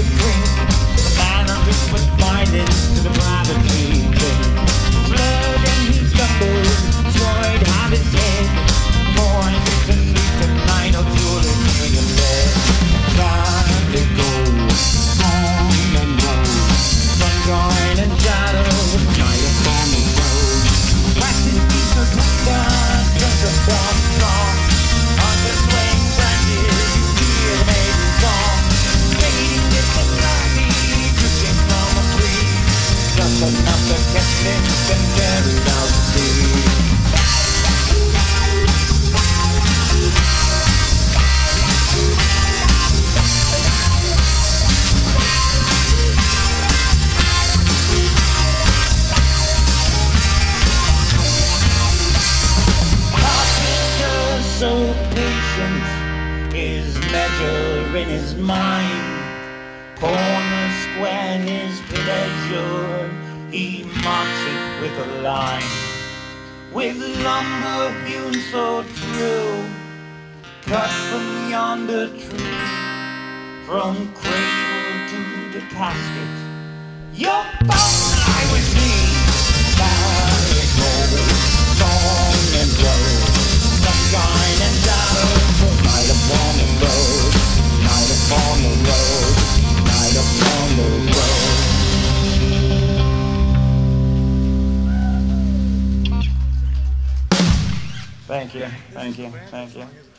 a drink. The man on wrist was violent to the gravity drink. Blood and he stumbled, swore he'd have his head. 4 and 6 and 8 and 9 or 2 and 3 and dead. Calico, storm and road, sunshine and shadow, night upon the road. Waxing beats of thunder, just a warm song. On the swaying branches, you hear the maiden song. Fading diplomacy, drifting from a breeze. Just enough to catch limbs and carried out to sea. So patient, his measure in his mind, corner square his pleasure, he marks it with a line. With lumber hewn so true, cut from yonder tree, from cradle to the casket, you're bound to lie with me. Calico, song and road, sunshine and shadow, night upon the road, night upon the road, night upon the road. Thank you, thank you, thank you.